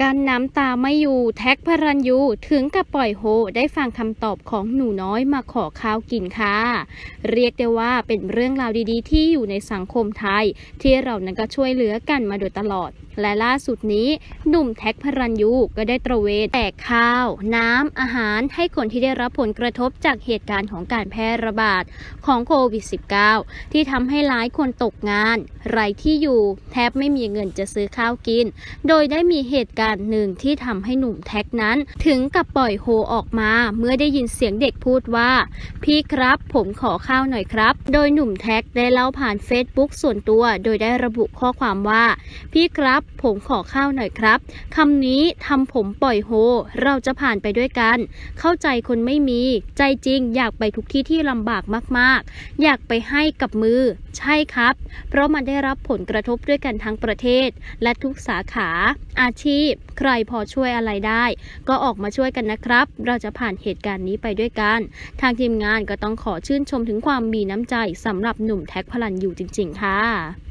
กั้นน้ำตาไม่อยู่แท็กพระรัญยูถึงกับปล่อยโฮได้ฟังคำตอบของหนูน้อยมาขอข้าวกินค่ะเรียกได้ว่าเป็นเรื่องราวดีๆที่อยู่ในสังคมไทยที่เรานั้นก็ช่วยเหลือกันมาโดยตลอดและล่าสุดนี้หนุ่มแท็กพระรัญยูก็ได้ตระเวนแจกข้าวน้ำอาหารให้คนที่ได้รับผลกระทบจากเหตุการณ์ของการแพร่ระบาดของโควิด -19 ที่ทำให้หลายคนตกงานไร้ที่อยู่แทบไม่มีเงินจะซื้อข้าวกินโดยได้มีเหตุการณ์หนึ่งที่ทำให้หนุ่มแท็กนั้นถึงกับปล่อยโฮออกมาเมื่อได้ยินเสียงเด็กพูดว่าพี่ครับผมขอข้าวหน่อยครับโดยหนุ่มแท็กได้เล่าผ่าน Facebook ส่วนตัวโดยได้ระบุข้อความว่าพี่ครับผมขอข้าวหน่อยครับคำนี้ทำผมปล่อยโฮเราจะผ่านไปด้วยกันเข้าใจคนไม่มีใจจริงอยากไปทุกที่ที่ลำบากมากๆอยากไปให้กับมือใช่ครับเพราะมันได้รับผลกระทบด้วยกันทั้งประเทศและทุกสาขาอาชีพใครพอช่วยอะไรได้ก็ออกมาช่วยกันนะครับเราจะผ่านเหตุการณ์นี้ไปด้วยกันทางทีมงานก็ต้องขอชื่นชมถึงความมีน้ำใจสำหรับหนุ่มแท็กพระรัญยูจริงๆค่ะ